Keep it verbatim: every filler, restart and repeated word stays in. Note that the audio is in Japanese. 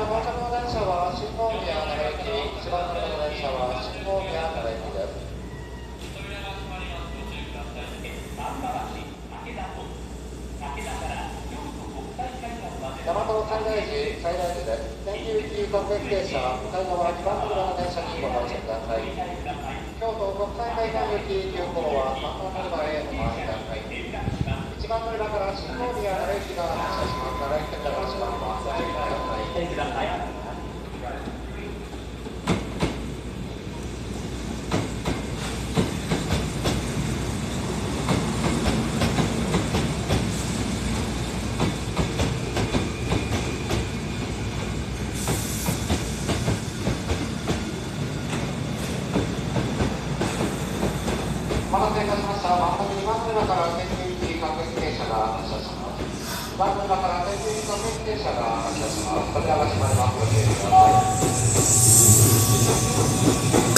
から到着の電車は新大宮奈良行き、いちばん乗りの電車は新大宮奈良行きです。大和西大寺、西大寺です。天竜行き特別列車、向かい側にばん乗りの電車にご乗車ください。京都国際会館行き急行はさんばん乗り場へお回りください。いちばん乗り場から新大宮奈良行きが発車します。奈良行きからします。ご注意ください。お待たせいたしました。まもなくにばん乗り場から天竜行き各駅停車が発車します。にばん乗り場から天竜行き各駅停車が発車します。扉が閉まります。ご注意ください。